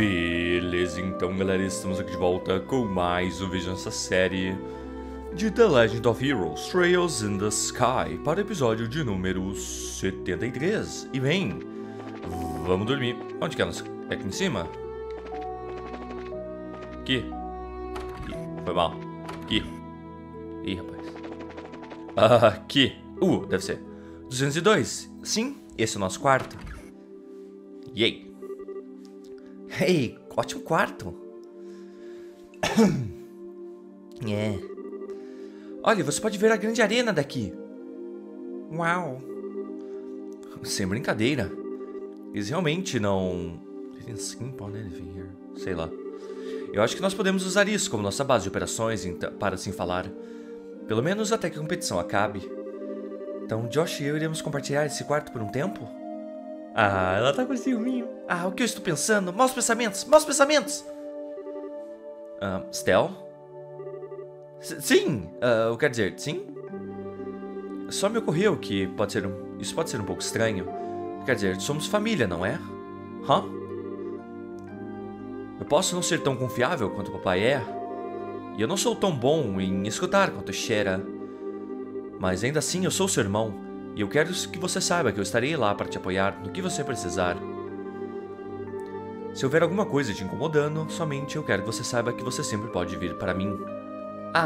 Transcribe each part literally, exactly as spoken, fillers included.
Beleza, então galera, estamos aqui de volta com mais um vídeo nessa série de The Legend of Heroes Trails in the Sky para o episódio de número setenta e três. E vem, vamos dormir. Onde que é? É aqui em cima? Aqui. Ih, foi mal. Aqui. Ih, rapaz. Aqui. Uh, deve ser. duzentos e dois. Sim, esse é o nosso quarto. Yay. Hey, ótimo quarto. É. Olha, você pode ver a grande arena daqui. Uau. Sem brincadeira. Eles realmente não... Sei lá. Eu acho que nós podemos usar isso como nossa base de operações, para assim falar. Pelo menos até que a competição acabe. Então, Josh e eu iremos compartilhar esse quarto por um tempo? Ah, ela tá com ciúminho. Ah, o que eu estou pensando? Maus pensamentos, maus pensamentos. Ah, Stel? S sim, uh, eu quero dizer, sim. Só me ocorreu que pode ser um, isso pode ser um pouco estranho. Quer dizer, somos família, não é? Hã? Huh? Eu posso não ser tão confiável quanto o papai é. E eu não sou tão bom em escutar quanto Shera. Mas ainda assim eu sou seu irmão. E eu quero que você saiba que eu estarei lá para te apoiar no que você precisar. Se houver alguma coisa te incomodando, somente eu quero que você saiba que você sempre pode vir para mim. Ah!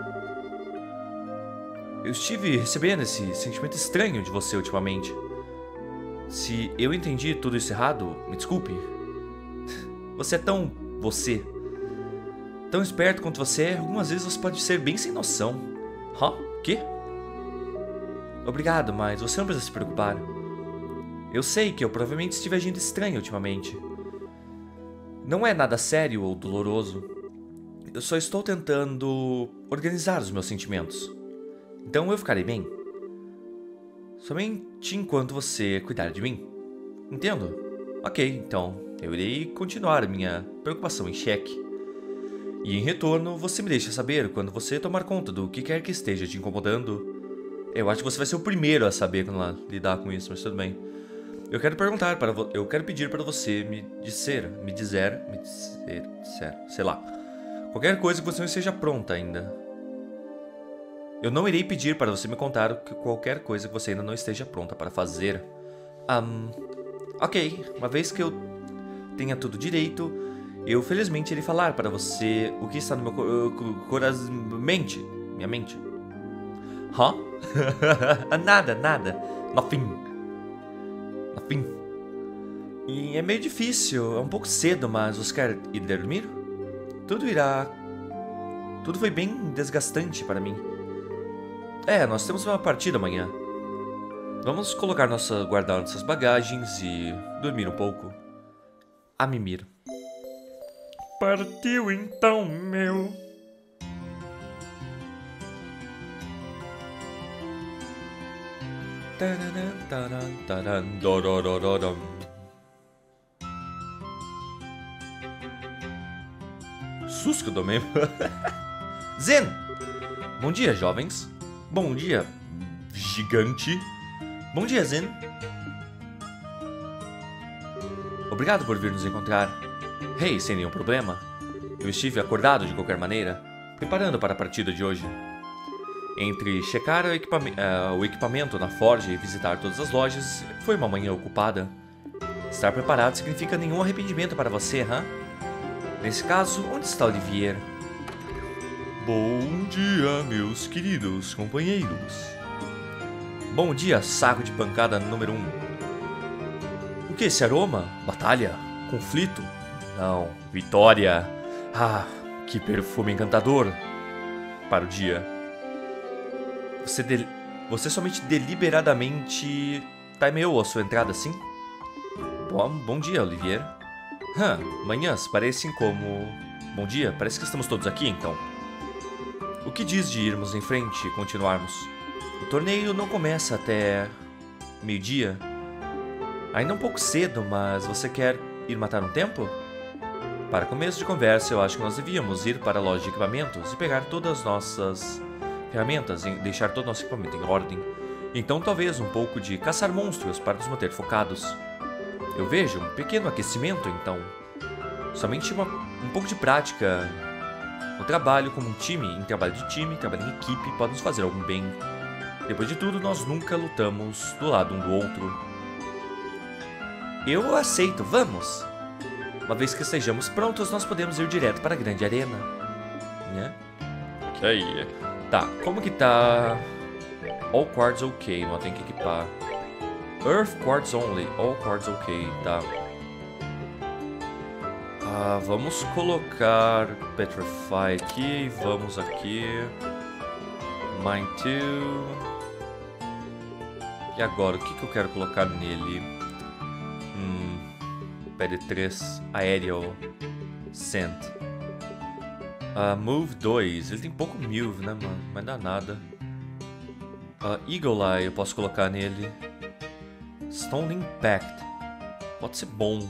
Eu estive recebendo esse sentimento estranho de você ultimamente. Se eu entendi tudo isso errado, me desculpe. Você é tão... você. Tão esperto quanto você é, algumas vezes você pode ser bem sem noção. Hã? Huh? Quê? Obrigado, mas você não precisa se preocupar. Eu sei que eu provavelmente estive agindo estranho ultimamente. Não é nada sério ou doloroso. Eu só estou tentando organizar os meus sentimentos. Então eu ficarei bem. Somente enquanto você cuidar de mim. Entendo? Ok, então eu irei continuar minha preocupação em xeque. E em retorno, você me deixa saber quando você tomar conta do que quer que esteja te incomodando. Eu acho que você vai ser o primeiro a saber quando ela lidar com isso, mas tudo bem. Eu quero perguntar para vo... eu quero pedir para você me dizer, me dizer, me dizer, dizer, sei lá, qualquer coisa que você não esteja pronta ainda. Eu não irei pedir para você me contar que qualquer coisa que você ainda não esteja pronta para fazer. Um, ok, uma vez que eu tenha tudo direito, eu felizmente irei falar para você o que está no meu coração, mente, minha mente. Hã? Huh? nada, nada. Nothing. Nothing. E é meio difícil, é um pouco cedo, mas você quer ir dormir? Tudo irá... Tudo foi bem desgastante para mim. É, nós temos uma partida amanhã. Vamos colocar nossa... guardar nossas bagagens e dormir um pouco. A mimir. Partiu então, meu... Susto que eu tomei. Zen! Bom dia, jovens. Bom dia, gigante. Bom dia, Zen. Obrigado por vir nos encontrar. Hey, sem nenhum problema. Eu estive acordado de qualquer maneira, preparando para a partida de hoje. Entre checar o, equipam uh, o equipamento na forja e visitar todas as lojas, foi uma manhã ocupada. Estar preparado significa nenhum arrependimento para você, hã? Nesse caso, onde está Olivier? Bom dia, meus queridos companheiros. Bom dia, saco de pancada número um. O que é esse aroma? Batalha? Conflito? Não, vitória. Ah, que perfume encantador para o dia. Você, de... Você somente deliberadamente timeou a sua entrada assim? Bom, bom dia, Olivier. Hã, manhãs parecem como... Bom dia, parece que estamos todos aqui, então. O que diz de irmos em frente e continuarmos? O torneio não começa até... meio-dia. Ainda é um pouco cedo, mas você quer ir matar um tempo? Para começo de conversa, eu acho que nós devíamos ir para a loja de equipamentos e pegar todas as nossas... ferramentas e deixar todo o nosso equipamento em ordem. Então talvez um pouco de caçar monstros para nos manter focados. Eu vejo um pequeno aquecimento então. Somente uma, um pouco de prática no trabalho como um time, em trabalho de time, trabalho em equipe, pode nos fazer algum bem. Depois de tudo, nós nunca lutamos do lado um do outro. Eu aceito, vamos! Uma vez que estejamos prontos, nós podemos ir direto para a grande arena. Né? Ok. Tá, como que tá... All quartz ok, não tem que equipar. Earth quartz only, all quartz ok, tá. Ah, vamos colocar Petrify aqui, vamos aqui. Mine dois. E agora, o que, que eu quero colocar nele? Hum, P D três, Aerial, Scent. Uh, move dois, ele tem pouco Move, né, mano? Mas dá nada. Uh, Eagle Eye eu posso colocar nele. Stone Impact. Pode ser bom.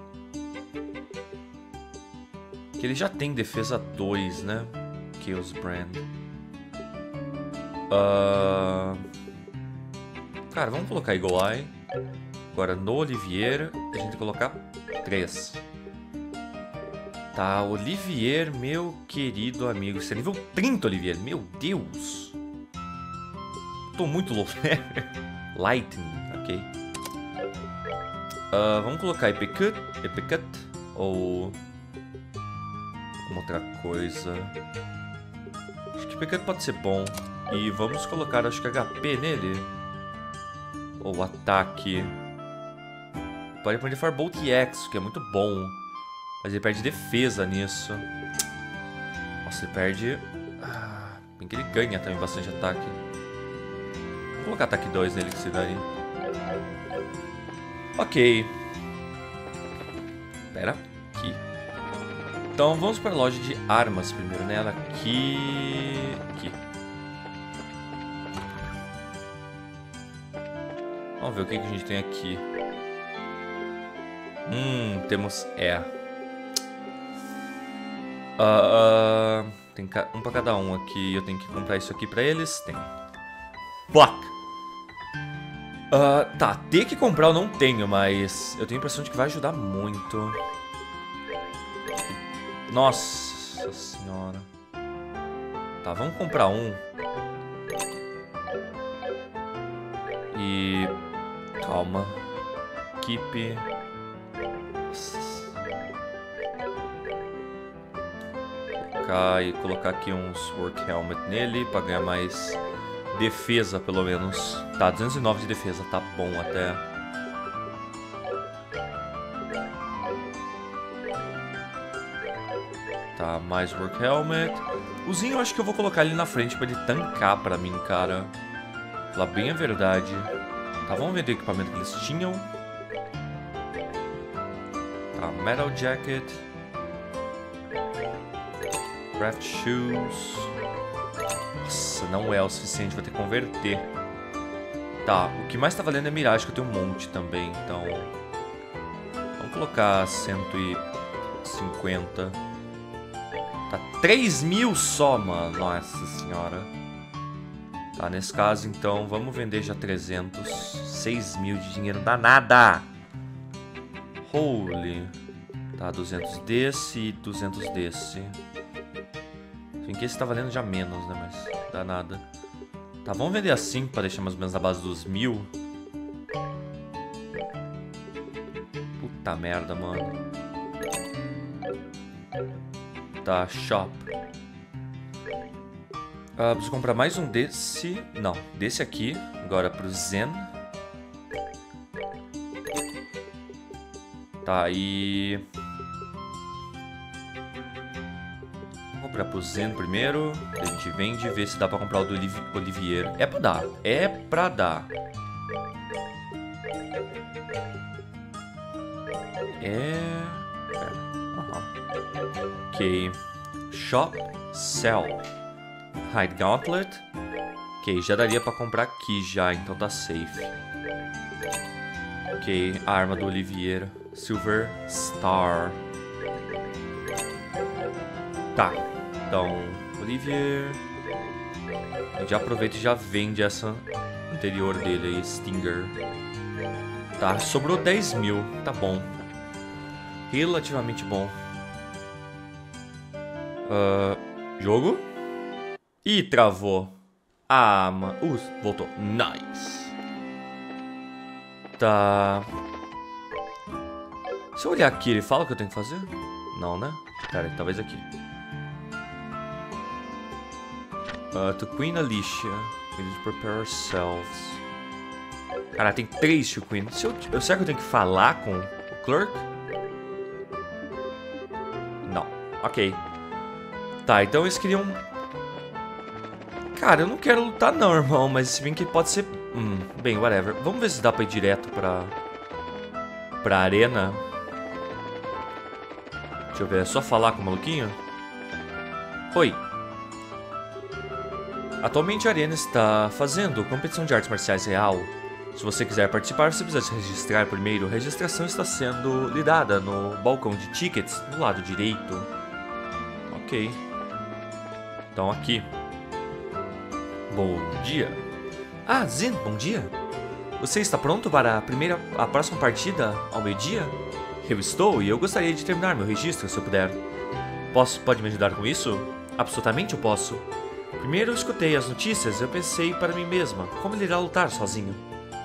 Que ele já tem defesa dois, né? Chaos Brand. Uh... Cara, vamos colocar Eagle Eye. Agora no Olivier a gente vai colocar três. Tá, Olivier, meu querido amigo. Você é nível trinta, Olivier. Meu Deus. Tô muito louco, né? Lightning, ok. Uh, vamos colocar Epicut, Epicut ou uma outra coisa. Acho que Epicut pode ser bom. E vamos colocar, acho que H P nele. Ou ataque. Pode aprender Firebolt X, que é muito bom. Mas ele perde defesa nisso. Nossa, ele perde... Ah, bem que ele ganha também bastante ataque. Vou colocar ataque dois nele que se daria. Ok. Pera, aqui. Então vamos para a loja de armas primeiro, né? Ela aqui... Aqui. Vamos ver o que, que a gente tem aqui. Hum, temos... É... Uh, uh, tem um pra cada um aqui. Eu tenho que comprar isso aqui pra eles? Tem. Fuck! Uh, tá, ter que comprar eu não tenho, mas eu tenho a impressão de que vai ajudar muito. Nossa senhora. Tá, vamos comprar um. E... Calma. Keep... E colocar aqui uns Work Helmet nele pra ganhar mais defesa, pelo menos. Tá, duzentos e nove de defesa, tá bom até. Tá, mais Work Helmet. O Zinho eu acho que eu vou colocar ele na frente pra ele tancar pra mim, cara. Falar bem a verdade. Tá, vamos ver o equipamento que eles tinham. Tá, Metal Jacket. Craft Shoes. Nossa, não é o suficiente, vou ter que converter. Tá, o que mais tá valendo é Mirage, que eu tenho um monte também, então... Vamos colocar cento e cinquenta. Tá, três mil só, mano. Nossa senhora. Tá, nesse caso, então, vamos vender já trezentos. seis mil de dinheiro, não dá nada. Holy. Tá, duzentos desse e duzentos desse. Se bem que esse tá valendo já menos, né? Mas dá nada. Tá, vamos vender assim pra deixar mais ou menos na base dos mil. Puta merda, mano. Tá, shop. Ah, preciso comprar mais um desse. Não, desse aqui. Agora pro Zen. Tá, e... comprar pro Zen primeiro, a gente vende e vê se dá pra comprar o do Oliv Olivier. É pra dar, é pra dar. É... Uhum. Ok. Shop, Sell. Hide Gauntlet. Ok, já daria pra comprar aqui já, então tá safe. Ok, a arma do Olivier. Silver Star. Tá. Então, Olivier. Já aproveita e já vende essa anterior dele aí, Stinger. Tá, sobrou dez mil. Tá bom. Relativamente bom. Uh, jogo? Ih, travou. Ah, mano. Uh, voltou. Nice. Tá. Se eu olhar aqui, ele fala o que eu tenho que fazer? Não, né? Pera aí, talvez aqui. Uh, to Queen Alicia. We need to prepare ourselves. Cara, tem três to Queen. Se eu, eu, será que eu tenho que falar com o Clerk? Não. Ok. Tá, então eles queriam... Cara, eu não quero lutar não, irmão. Mas se bem que pode ser... Hum, bem, whatever. Vamos ver se dá pra ir direto pra... Pra arena. Deixa eu ver, é só falar com o maluquinho? Oi. Atualmente a arena está fazendo competição de artes marciais real. Se você quiser participar, você precisa se registrar primeiro. A registração está sendo lidada no balcão de tickets, no lado direito. Ok. Então aqui. Bom dia. Ah, Zen, bom dia. Você está pronto para a primeira, a próxima partida ao meio-dia? Eu estou e eu gostaria de terminar meu registro, se eu puder. Posso, pode me ajudar com isso? Absolutamente eu posso. Primeiro eu escutei as notícias e eu pensei para mim mesma, como ele irá lutar sozinho.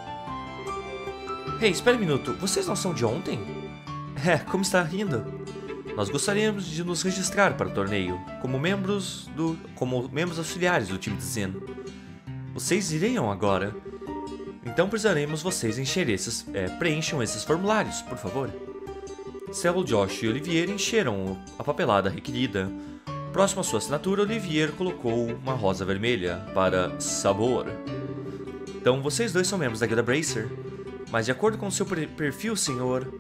Hey, espere um minuto, vocês não são de ontem? É, como está rindo? Nós gostaríamos de nos registrar para o torneio, como membros do, como membros auxiliares do time de Zen. Vocês iriam agora? Então precisaremos vocês encher esses, é, preencham esses formulários, por favor. Celo, Josh e Olivier encheram a papelada requerida. Próximo à sua assinatura, Olivier colocou uma rosa vermelha para sabor. Então vocês dois são membros da Guilda Bracer, mas de acordo com o seu perfil, senhor,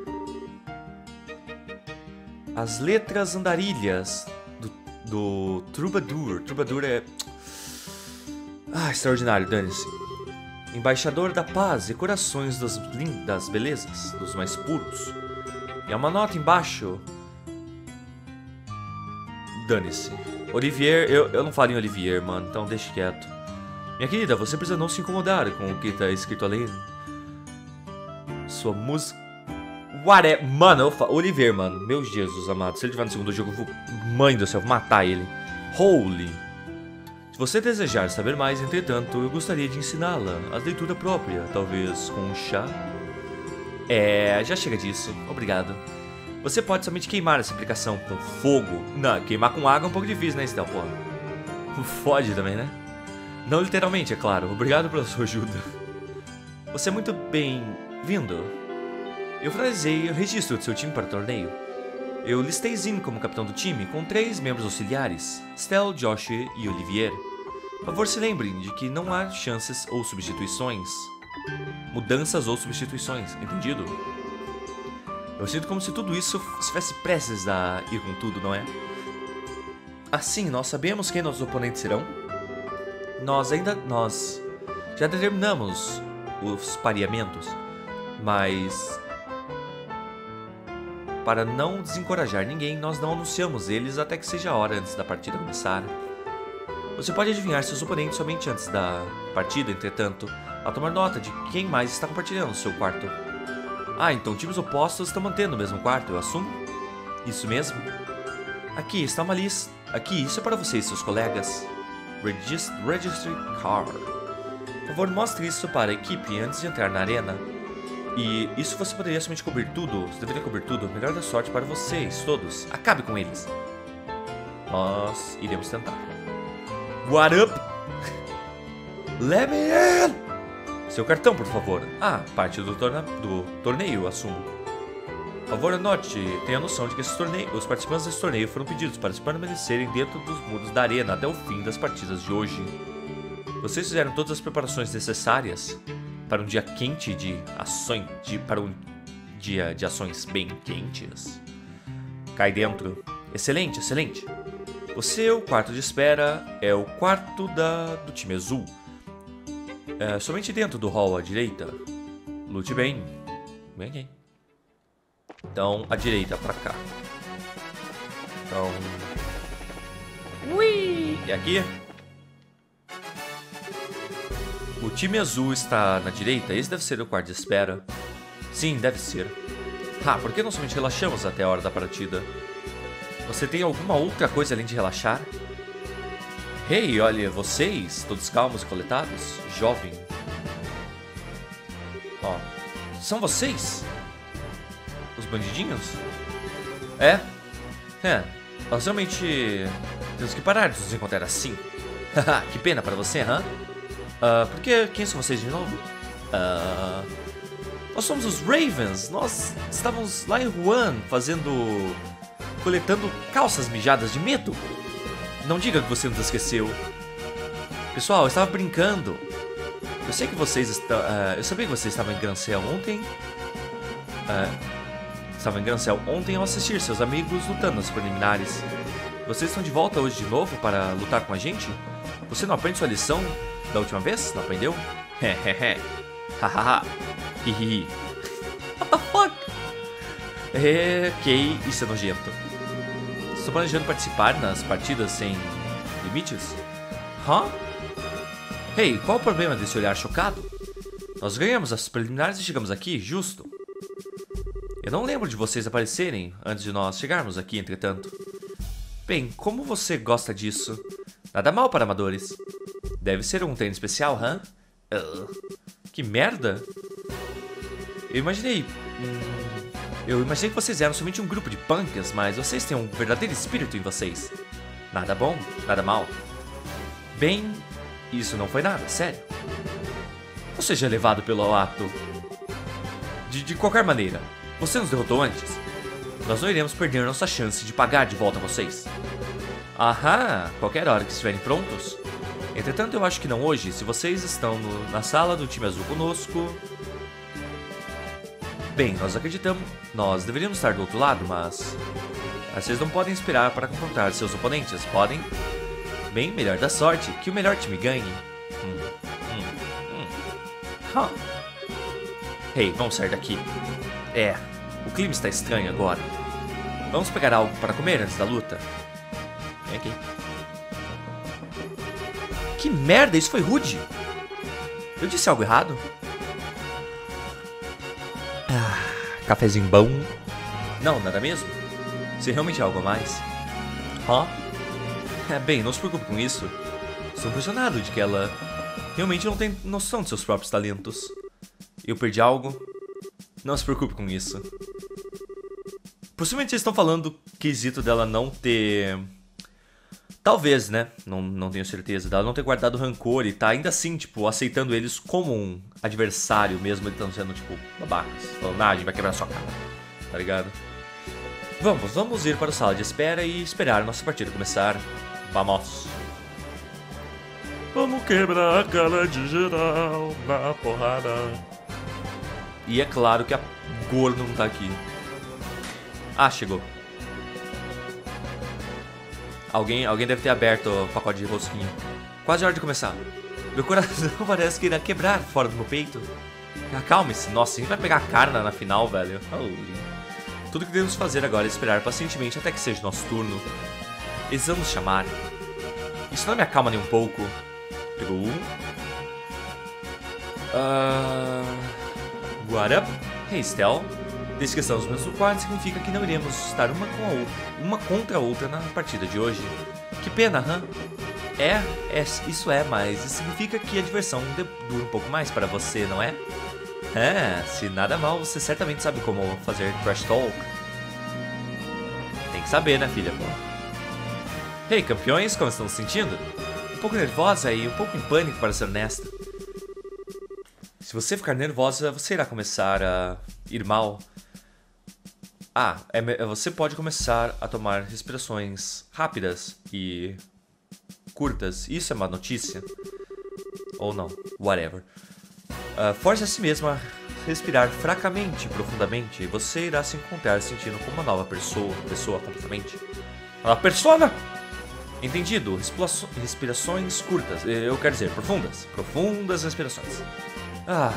as letras andarilhas do, do Troubadour. Troubadour é... Ah, extraordinário, dane-se. Embaixador da paz e corações das lindas belezas, dos mais puros. E há uma nota embaixo. Dane-se. Olivier, eu, eu não falo em Olivier, mano, então deixe quieto. Minha querida, você precisa não se incomodar com o que tá escrito ali. Sua música... What é... Mano, eu falo... Olivier, mano. Meu Jesus amado. Se ele tiver no segundo jogo, eu vou... Mãe do céu, vou matar ele. Holy... Se você desejar saber mais, entretanto, eu gostaria de ensiná-la a leitura própria, talvez com um chá. É, já chega disso, obrigado. Você pode somente queimar essa aplicação com fogo. Não, queimar com água é um pouco difícil, né, Estel, porra? Fode também, né? Não literalmente, é claro, obrigado pela sua ajuda. Você é muito bem-vindo. Eu finalizei o registro do seu time para o torneio. Eu listei Zin como capitão do time, com três membros auxiliares, Stel, Josh e Olivier. Por favor, se lembrem de que não há chances ou substituições. Mudanças ou substituições, entendido? Eu sinto como se tudo isso estivesse prestes a ir com tudo, não é? Assim, nós sabemos quem nossos oponentes serão? Nós ainda... nós já determinamos os pareamentos, mas... para não desencorajar ninguém, nós não anunciamos eles até que seja a hora antes da partida começar. Você pode adivinhar seus oponentes somente antes da partida, entretanto, ao tomar nota de quem mais está compartilhando o seu quarto. Ah, então times opostos estão mantendo o mesmo quarto, eu assumo? Isso mesmo? Aqui está uma lista. Aqui, isso é para você e seus colegas. Regist Registry Card. Por favor, mostre isso para a equipe antes de entrar na arena. E isso você poderia somente cobrir tudo. Você deveria cobrir tudo. Melhor da sorte para vocês, todos. Acabe com eles. Nós iremos tentar. What up? Let me in! Seu cartão, por favor. Ah, parte do, torna do torneio, assumo. Por favor, anote. Tenha noção de que esses torneio os participantes desse torneio foram pedidos para se permanecerem dentro dos muros da arena até o fim das partidas de hoje. Vocês fizeram todas as preparações necessárias para um dia quente de ações, de, para um dia de ações bem quentes. Cai dentro. Excelente, excelente. O seu quarto de espera é o quarto da, do time azul. É, somente dentro do hall à direita. Lute bem. Bem aqui. Então, à direita, pra cá. Então... Ui! E aqui? O time azul está na direita. Esse deve ser o quarto de espera. Sim, deve ser. Ah, por que não somente relaxamos até a hora da partida? Você tem alguma outra coisa além de relaxar? Hey, olha, vocês, todos calmos e coletados? Jovem. Ó, são vocês? Os bandidinhos? É? É, nós realmente temos que parar de nos encontrar assim. Haha, que pena para você, hã? Uh, por que, quem são vocês de novo? Uh, nós somos os Ravens. Nós estávamos lá em Wuhan fazendo... coletando calças mijadas de medo. Não diga que você nos esqueceu. Pessoal, eu estava brincando. Eu sei que vocês estão... Uh, eu sabia que vocês estavam em Grancel ontem. Uh, estavam em Grancel ontem ao assistir seus amigos lutando nas preliminares. Vocês estão de volta hoje de novo para lutar com a gente? Você não aprende sua lição da última vez? Não aprendeu? Hehehe. Hahaha. Hihihi. What the fuck? É, ok, isso é nojento. Estou planejando participar nas partidas sem limites? Hã? Huh? Hey, qual o problema desse olhar chocado? Nós ganhamos as preliminares e chegamos aqui, justo? Eu não lembro de vocês aparecerem antes de nós chegarmos aqui, entretanto. Bem, como você gosta disso? Nada mal para amadores. Deve ser um treino especial, hã? Huh? Uh, que merda! Eu imaginei... Hum, eu imaginei que vocês eram somente um grupo de punks, mas vocês têm um verdadeiro espírito em vocês. Nada bom, nada mal. Bem, isso não foi nada, sério. Não seja levado pelo ato. De, de qualquer maneira, você nos derrotou antes. Nós não iremos perder nossa chance de pagar de volta a vocês. Aham, qualquer hora que estiverem prontos. Entretanto, eu acho que não hoje. Se vocês estão no, na sala do time azul conosco... Bem, nós acreditamos... Nós deveríamos estar do outro lado, mas... Vocês não podem esperar para confrontar seus oponentes, podem? Bem, melhor da sorte, que o melhor time ganhe. Hum, hum, hum. Huh. Hey, vamos sair daqui. É, o clima está estranho agora. Vamos pegar algo para comer antes da luta? Vem aqui. Que merda, isso foi rude. Eu disse algo errado? Ah, cafezinho bom. Não, nada mesmo? Se realmente é algo a mais. Hã? Huh? É, bem, não se preocupe com isso. Estou impressionado de que ela realmente não tem noção de seus próprios talentos. Eu perdi algo? Não se preocupe com isso. Possivelmente eles estão falando do quesito dela não ter... Talvez, né? Não, não tenho certeza. Dela não ter guardado rancor e tá ainda assim, tipo, aceitando eles como um adversário mesmo. Eles estão sendo, tipo, babacas. Falando, ah, a gente vai quebrar sua cara. Tá ligado? Vamos, vamos ir para a sala de espera e esperar a nossa partida começar. Vamos. Vamos quebrar a cara de geral na porrada. E é claro que a gorda não tá aqui. Ah, chegou. Alguém, alguém deve ter aberto o pacote de rosquinha. Quase hora de começar. Meu coração parece que irá quebrar fora do meu peito. Acalme-se. Nossa, a gente vai pegar a cara na final, velho. Holy. Tudo que devemos fazer agora é esperar pacientemente até que seja nosso turno. Eles vão nos chamar. Isso não me acalma nem um pouco. Pegou um. Uh... What up? Hey, Stel. Desde que estamos no mesmo quarto, significa que não iremos estar uma, com a outra, uma contra a outra na partida de hoje. Que pena, hã? Huh? É, é, isso é, mas isso significa que a diversão dura um pouco mais para você, não é? É, se nada mal, você certamente sabe como fazer trash talk. Tem que saber, né, filha? Hey, campeões, como estão se sentindo? Um pouco nervosa e um pouco em pânico, para ser honesta. Se você ficar nervosa, você irá começar a ir mal. Ah, é, você pode começar a tomar respirações rápidas e curtas. Isso é uma notícia. Ou não, whatever. Uh, force a si mesmo a respirar fracamente e profundamente. E você irá se encontrar sentindo como uma nova pessoa, pessoa completamente. A persona! Entendido. Respirações curtas. Eu quero dizer, profundas. Profundas respirações. Ah.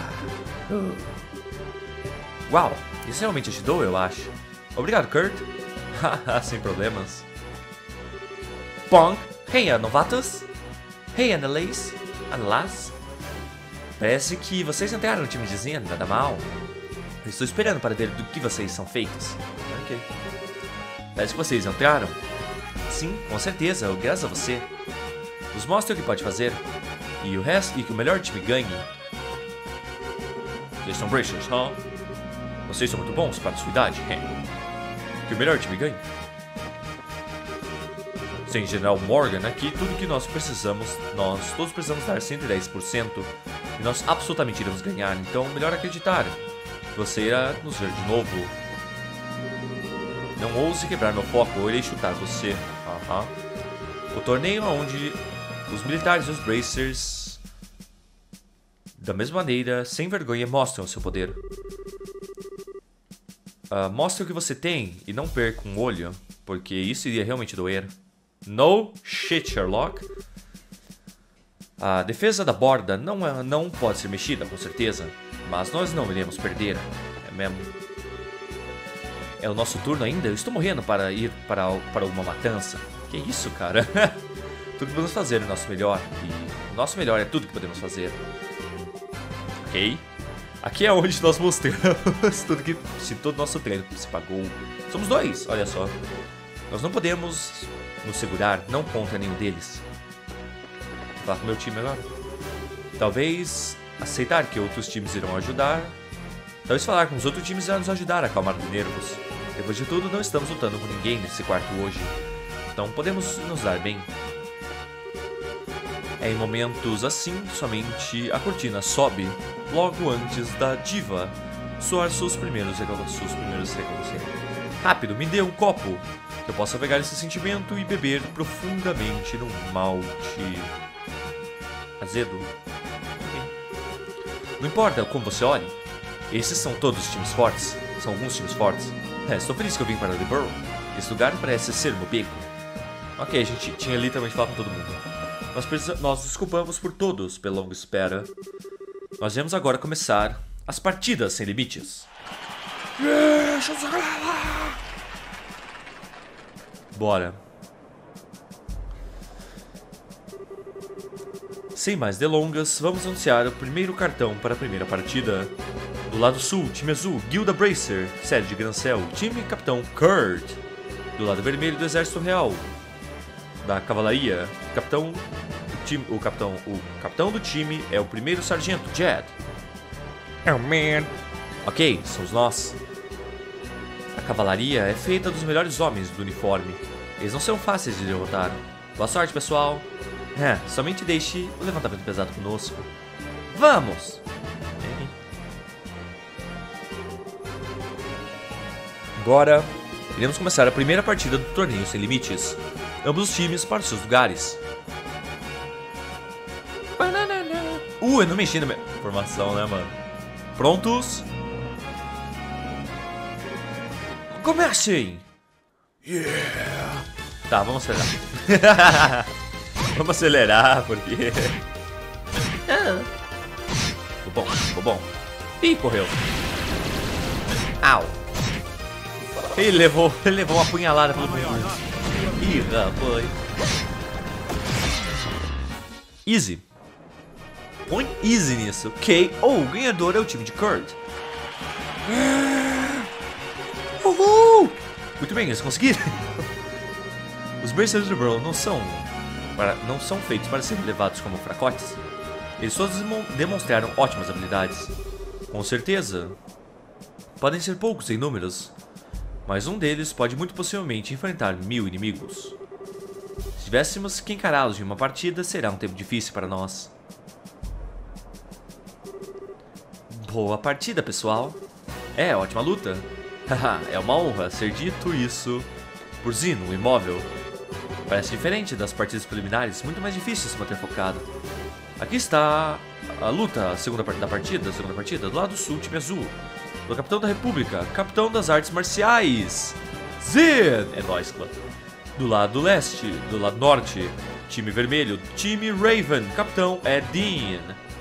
Uau, isso realmente ajudou, eu acho. Obrigado, Kurt. Haha, sem problemas. Pong. Hey, novatos. Hey, Annalise. Annalise. Parece que vocês entraram no time de Zen, nada mal. Eu estou esperando para ver do que vocês são feitos. Ok. Parece que vocês entraram. Sim, com certeza, graças a você. Nos mostre o que pode fazer. E o resto, e que o melhor time ganhe. Vocês são Bracers, huh? Vocês são muito bons para a sua idade. Que o melhor time ganhe. Sem General Morgan aqui, tudo que nós precisamos, nós todos precisamos dar cento e dez por cento. E nós absolutamente iremos ganhar. Então, melhor acreditar que você irá nos ver de novo. Não ouse quebrar meu foco, eu irei chutar você. Aham. O torneio onde os militares e os Bracers, da mesma maneira, sem vergonha, mostram o seu poder. Uh, mostre o que você tem e não perca um olho, porque isso iria realmente doer. No shit, Sherlock. A defesa da borda não, é, não pode ser mexida, com certeza. Mas nós não iremos perder. É mesmo. É o nosso turno ainda? Eu estou morrendo para ir para, para uma matança. Que isso, cara? Tudo que podemos fazer é o nosso melhor. E o nosso melhor é tudo que podemos fazer. Ok. Aqui é onde nós mostramos tudo que, se todo nosso treino se pagou. Somos dois, olha só. Nós não podemos nos segurar, não contra nenhum deles. Vou falar com o meu time agora. Talvez aceitar que outros times irão ajudar. Talvez falar com os outros times irá nos ajudar a acalmar os nervos. Depois de tudo, não estamos lutando com ninguém nesse quarto hoje. Então podemos nos dar bem. É em momentos assim, somente a cortina sobe, logo antes da diva soar seus primeiros reclamações. Seus primeiros reclamações. Rápido, me dê um copo, que eu possa pegar esse sentimento e beber profundamente num malte azedo. Não importa como você olhe, esses são todos times fortes. São alguns times fortes. É, estou feliz que eu vim para The Burrow. Esse lugar parece ser meu beco. Ok, a gente tinha literalmente falado com todo mundo. Nós, precisa... Nós desculpamos por todos pela longa espera. Nós vamos agora começar as partidas sem limites. Bora. Sem mais delongas, vamos anunciar o primeiro cartão para a primeira partida. Do lado sul, time azul, Guilda Bracer, sede de Grancel, time capitão Kurt. Do lado vermelho do Exército Real, da Cavalaria, capitão, o, time, o, capitão, o capitão do time é o primeiro sargento, Jed. Oh, man. Ok, somos nós. A Cavalaria é feita dos melhores homens do uniforme. Eles não são fáceis de derrotar. Boa sorte, pessoal. É, somente deixe o levantamento pesado conosco. Vamos! Agora, iremos começar a primeira partida do torneio sem limites. Ambos os times para os seus lugares. Uh, eu não mexi na minha formação, né, mano? Prontos? Comecem! Yeah! Tá, vamos acelerar. Vamos acelerar, porque... Ficou bom, ficou bom. Ih, correu. Au. Ele levou, ele levou uma punhalada pelo meio. Ih, rapaz. Easy. Põe easy nisso. Ok. Oh, o ganhador é o time de Kurt. Uhul! Muito bem, eles conseguiram. Os Bracers do Burrow não são, para, não são feitos para serem levados como fracotes. Eles todos demonstraram ótimas habilidades. Com certeza, podem ser poucos em números, mas um deles pode muito possivelmente enfrentar mil inimigos. Se tivéssemos que encará-los em uma partida, será um tempo difícil para nós. Boa partida, pessoal. É, ótima luta. Haha, é uma honra ser dito isso por Zino, o imóvel. Parece diferente das partidas preliminares, muito mais difícil se manter focado. Aqui está a luta, a segunda parte da partida, a segunda partida, do lado sul, time azul. Do capitão da república, capitão das artes marciais, Zin! É nóis, clã. Do lado leste, do lado norte, time vermelho, time Raven, capitão é Dean.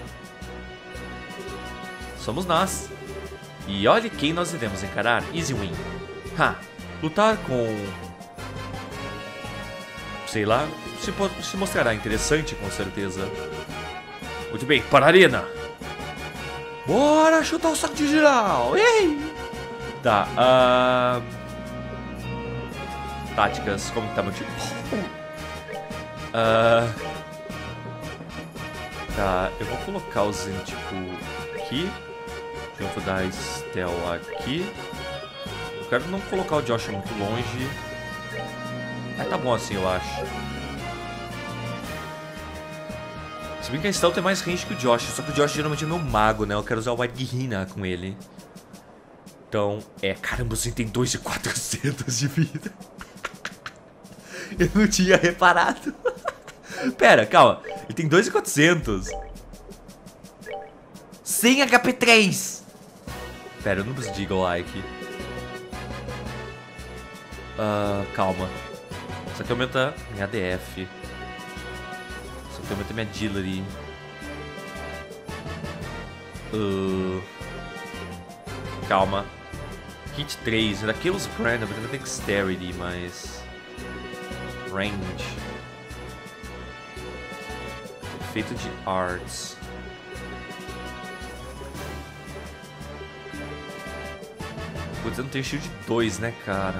Somos nós. E olhe quem nós devemos encarar, Easy Win. Ha, lutar com... sei lá, se, se mostrará interessante com certeza. Muito bem, para a arena. Bora chutar o saco de geral. Ei! Tá, uh... táticas, como que tá meu time. Uh, tá, eu vou colocar o Zen, tipo, aqui, junto da Estel aqui. Eu quero não colocar o Josh muito longe. Mas tá bom assim, eu acho. Se bem que a Estel tem mais range que o Josh, só que o Josh geralmente é meu mago, né? Eu quero usar o White Guihina com ele. Então, é, caramba, o Zen tem dois mil e quatrocentos de vida. Eu não tinha reparado. Pera, calma. Ele tem dois mil e quatrocentos. Sem H P três. Pera, eu não preciso de Eagle Eye aqui. Uh, calma. Isso aqui aumenta minha D F. Isso aqui aumenta minha Agility. Uh, calma. Hit três. Ainda Kills Brand, ainda tem Dexterity, mas... Range. Efeito de Arts. Putz, eu não tenho shield dois, né, cara?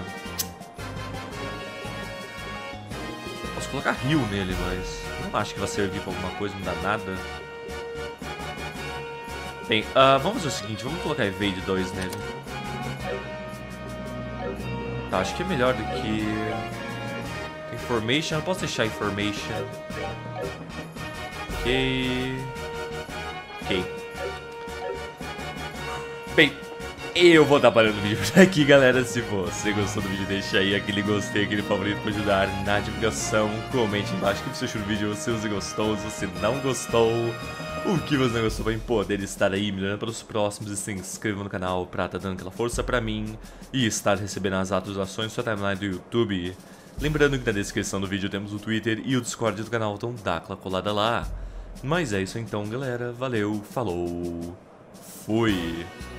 Posso colocar heal nele, mas eu não acho que vai servir pra alguma coisa, não dá nada. Bem, uh, vamos fazer o seguinte, vamos colocar Evade dois nele. Tá, acho que é melhor do que... Information, eu posso deixar Information. Ok. Ok. Bem, eu vou estar parando o vídeo por aqui, galera. Se você gostou do vídeo, deixa aí aquele gostei, aquele favorito para ajudar na divulgação. Comente embaixo o que você achou do vídeo, se você gostou, se você não gostou, o que você não gostou, vai poder estar aí melhorando para os próximos. E se inscreva no canal para estar dando aquela força para mim e estar recebendo as atualizações da sua timeline do YouTube. Lembrando que na descrição do vídeo temos o Twitter e o Discord do canal, então dá aquela colada lá. Mas é isso então, galera. Valeu, falou, fui!